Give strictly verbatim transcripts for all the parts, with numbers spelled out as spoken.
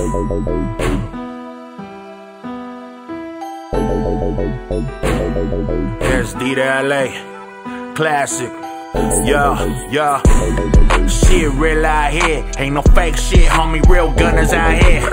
There's D to L A, classic. Yeah, yeah. Shit real out here, ain't no fake shit, homie. Real gunners out here.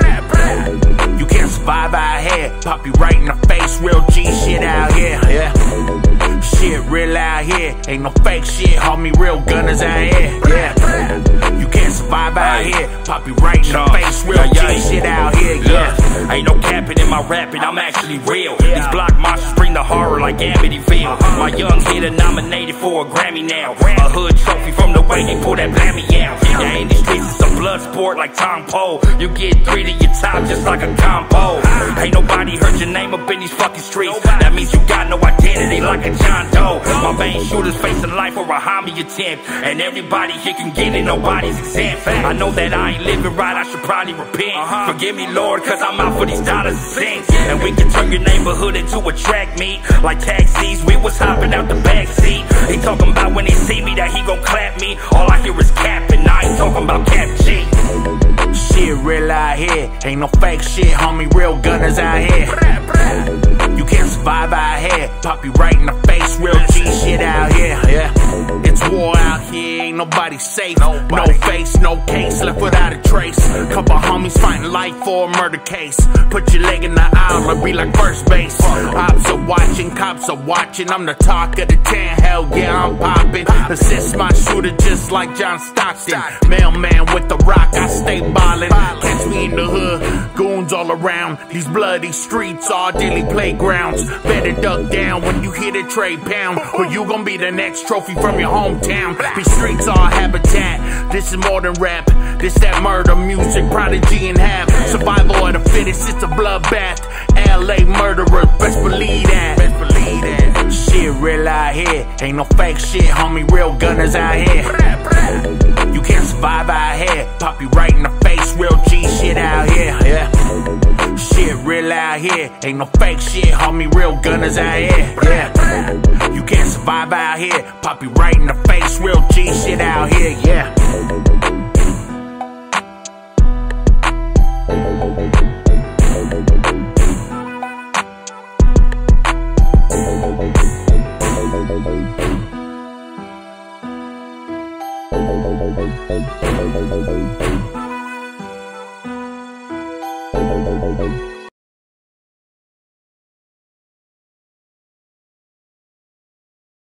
You can't survive out here, pop you right in the face. Real G shit out here, yeah. Shit real out here, ain't no fake shit, homie. Real gunners out here, yeah. You can't survive out here, pop you right in the face. Real G shit out here, yeah. Ain't no capping in my rapping, I'm actually real. These block monsters bring the horror like Amityville. My young hitter nominated for a Grammy now. A hood trophy from the way they pull that blammy out. Yeah, in these streets it's a blood sport like Tom Poe. You get three to your top just like a combo. Ain't nobody heard your name up in these fucking streets. That means you got no identity like a John Doe. My main shooters facing life for a homie attempt, and everybody here can get it, nobody's exempt. I know that I ain't living right, I should probably repent. Forgive me, Lord, cause I'm out for these dollars and cents. And we can turn your neighborhood into a track meet. Like taxis, we was hopping out the backseat. He talking about when he see me that he gon' clap me. All I hear is cap, and I ain't talking about Cap G. Shit real out here, ain't no fake shit, homie. Real gunners out here. You can't survive out here, pop you right in the face. Real G shit out here, yeah. It's war out here, ain't nobody safe. No face, no case, left without a trace. Couple homies fighting life for a murder case. Put your leg in the aisle and be like first base. Ops are watching, cops are watching. I'm the talk of the town, hell yeah, I'm popping. Assist my shooter just like John Stockton. Mailman with the rock, I stay ballin'. Catch me in the hood, goons all around. These bloody streets are daily playgrounds. Better duck down when you hit a trade pound, or you gon' be the next trophy from your hometown. These streets are habitat, this is more than rap. This that murder music, prodigy and half. Survival of the fittest, it's a bloodbath. L A murderer, best believe that. Best believe that. Shit real out here, ain't no fake shit, homie. Real gunners out here. You can't survive out here, pop you right in the face. Real G shit out here, yeah. Shit real out here, ain't no fake shit, homie. Real gunners out here, yeah. You can't survive out here, pop you right in the face. Real G shit out here, yeah. Thank you.